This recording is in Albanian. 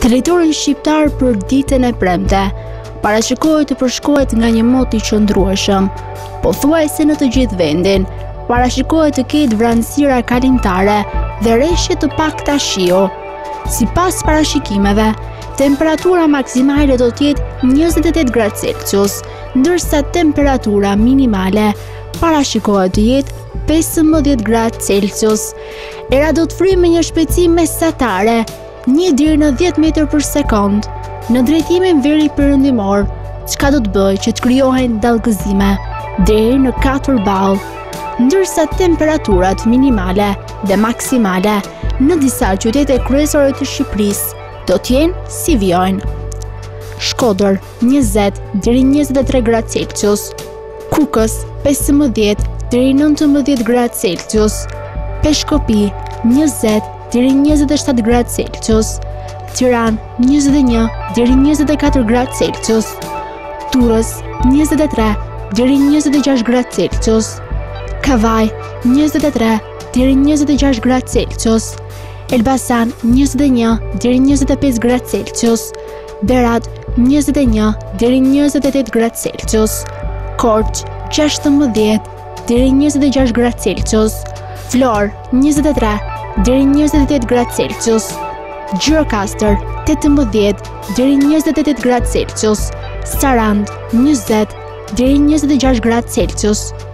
Territorin shqiptar për ditën e premte parashikohet të përshkruhet nga një mot i qëndrueshëm, pothuajse në të gjithë vendin. Parashikohet të ketë vranësira kalimtare dhe rreshje të pakta shiu. Sipas parashikimeve, temperatura maksimale do të jetë 28 gradë Celsius, ndërsa temperatura minimale parashikohet të jetë 15 gradë Celsius. Era do të fryjë me një shpejtësi mesatare 1 deri në 10 metër për sekond në drejtimin veri-perëndimor, çka do të bëjë që të krijohen dallgëzime deri në 4 ball, ndërsa temperaturat minimale dhe maksimale në disa qytete kryesore të Shqipërisë do të jenë si vijojnë: Shkodër 20 deri 23 gradë Celsius, Kukës 15 deri 19 gradë Celsius, Peshkopi 20 deri 27 gradë Celsius, Tiranë 21 deri 24 gradë Celsius, Durrës 23 deri 26 gradë Celsius, Kavaj 23 deri 26 gradë Celsius, Elbasan 21 deri 25 gradë Celsius, Berat 21 deri 28 gradë Celsius, Korçë 16 deri 26 gradë Celsius, Florë 23 deri 28 gradë Celsius, Gjirokastër 18 deri 28 gradë Celsius, Sarandë 20 deri 26 gradë Celsius.